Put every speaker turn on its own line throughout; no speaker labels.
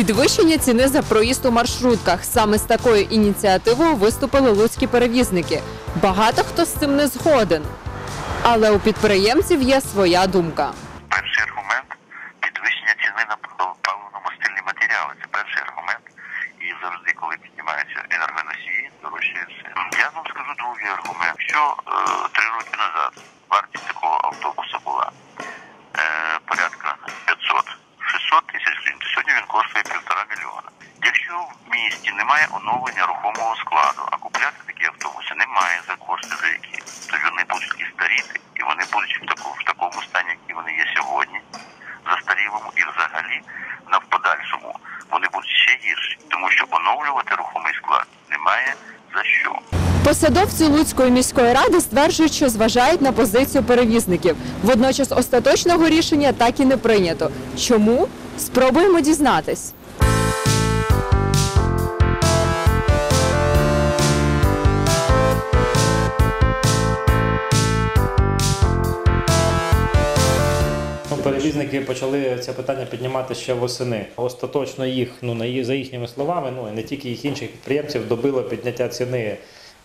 Підвищення ціни за проїзд у маршрутках. Саме з такою ініціативою виступили луцькі перевізники. Багато хто з цим не згоден. Але у підприємців є своя думка.
Перший аргумент – підвищення ціни на паливно-мастильні матеріали. Це перший аргумент. І завжди, коли піднімаються енергоносії, дорожчає все. Я вам скажу другий аргумент. Що 3 роки назад вартість такого автобуса була порядка 500-600 тисяч гривень, то сьогодні він коштує 1,5 мільйона. Якщо в місті немає оновлення рухомого складу, а купляти такі автобуси немає за кошти за які, то вони будуть і старіти, і вони будуть в такому стані, які вони є сьогодні, застарілому, і взагалі в подальшому вони будуть ще гірші, тому що оновлювати рухомий склад немає за що.
Посадовці Луцької міської ради стверджують, що зважають на позицію перевізників. Водночас остаточного рішення так і не прийнято. Чому? Спробуємо дізнатись.
Перевізники почали це питання піднімати ще восени. Остаточно їх, за їхніми словами, і не тільки їх інших підприємців, добило підняття ціни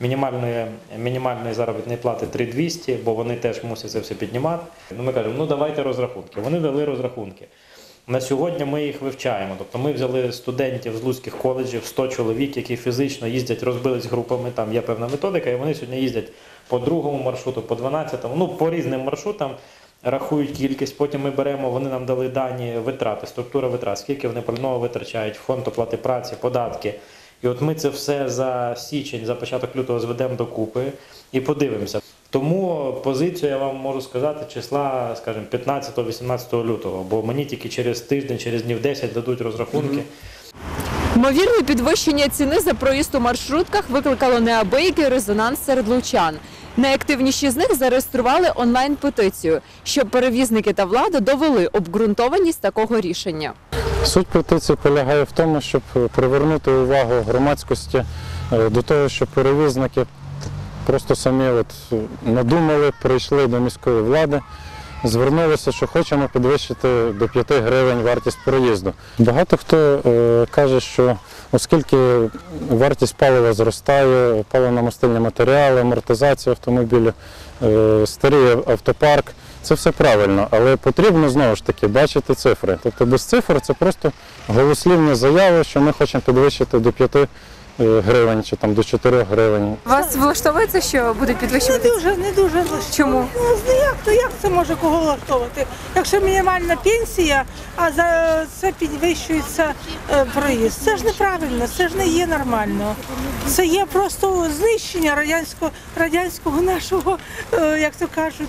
мінімальної заробітної плати 3200, бо вони теж мусять це все піднімати. Ми кажемо, давайте розрахунки. Вони дали розрахунки. На сьогодні ми їх вивчаємо. Тобто ми взяли студентів з луцьких коледжів, 100 чоловік, які фізично їздять, розбились групами, там є певна методика, і вони сьогодні їздять по 2-му маршруту, по 12-му, по різним маршрутам. Рахують кількість, потім ми беремо, вони нам дали дані витрати, структура витрат, скільки вони пального витрачають, фонд оплати праці, податки. І от ми це все за січень, за початок лютого зведемо докупи і подивимося. Тому позицію я вам можу сказати числа, скажімо, 15-18 лютого, бо мені тільки через тиждень, через днів 10 дадуть розрахунки.
Ймовірне підвищення ціни за проїзд у маршрутках викликало неабиякий резонанс серед лучан. Найактивніші з них зареєстрували онлайн-петицію, щоб перевізники та влада довели обґрунтованість такого рішення.
Суть петиції полягає в тому, щоб привернути увагу громадськості до того, що перевізники просто самі надумали, прийшли до міської влади, звернулися, що хочемо підвищити до 5 гривень вартість проїзду. Багато хто каже, що оскільки вартість палива зростає, паливно-мастильні матеріали, амортизація автомобілів, старий автопарк, це все правильно, але потрібно знову ж таки бачити цифри. Тобто без цифр це просто голослівні заяви, що ми хочемо підвищити до 5 гривень чи до 4 гривень.
Вас влаштовує це, що буде підвищувати?
Не дуже влаштовує.
Чому?
Як це може кого влаштовувати? Якщо мінімальна пенсія, а за це підвищується проїзд. Це ж неправильно, це ж не є нормально. Це є просто знищення радянського нашого, як то кажуть,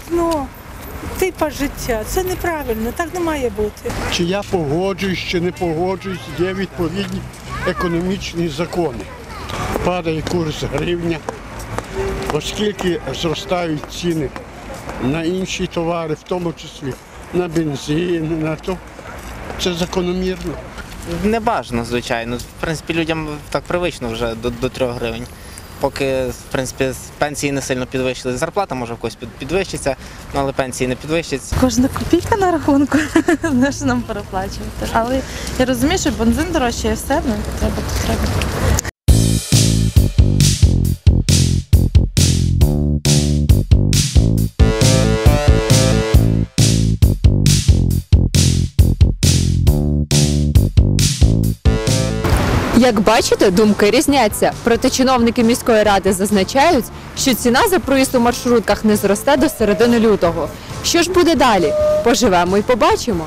типу життя. Це неправильно, так не має бути.
Чи я погоджуюсь, чи не погоджуюсь, є відповідні економічні закони. Падає курс гривня, оскільки зростають ціни на інші товари, в тому числі на бензин, на то. Це закономірно.
Не бажано, звичайно. В принципі, людям так привично вже до 3 гривень. Поки, в принципі, пенсії не сильно підвищили. Зарплата може в когось підвищиться, але пенсії не підвищаться.
Кожна копійка на рахунку, не що нам переплачувати. Але я розумію, що бензин дорожчає, все, треба, то треба.
Як бачите, думки різняться. Проте чиновники міської ради зазначають, що ціна за проїзд у маршрутках не зросте до середини лютого. Що ж буде далі? Поживемо і побачимо.